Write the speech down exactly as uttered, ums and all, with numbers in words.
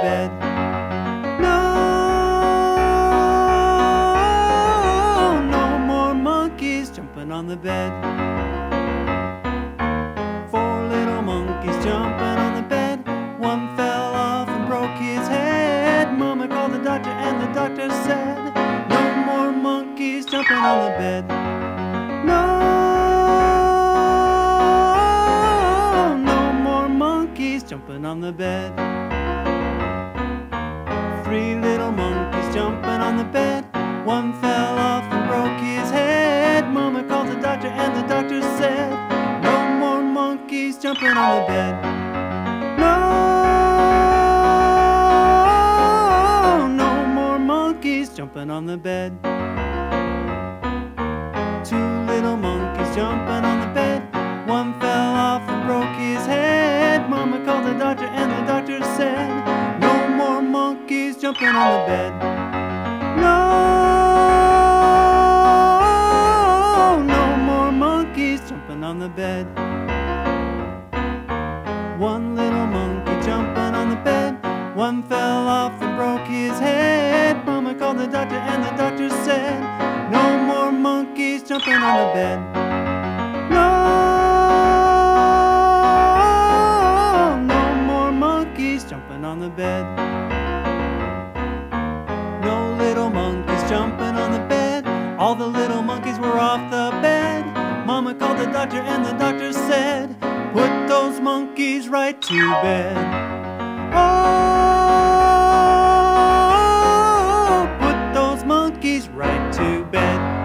bed. No, no more monkeys jumping on the bed. Four little monkeys jumping on the bed. One fell off and broke his head. Mama called the doctor and the doctor said, no more monkeys jumping on the bed. No, no more monkeys jumping on the bed. Three little monkeys jumping on the bed. One fell off and broke his head. Mama called the doctor and the doctor said, no more monkeys jumping on the bed. No, no more monkeys jumping on the bed. Two little monkeys jumping on the bed. One fell off and broke his head. Mama called the doctor and the doctor said, no more monkeys jumping on the bed. No, no more monkeys jumping on the bed. One little monkey jumping on the bed. One fell off and broke his head. Mama called the doctor and the doctor said, no more monkeys jumping on the bed. No, no more monkeys jumping on the bed. No little monkeys jumping on the bed. All the little monkeys were off the bed. Mama called the doctor and the doctor said, put those monkeys right to bed. Oh, put those monkeys right to bed.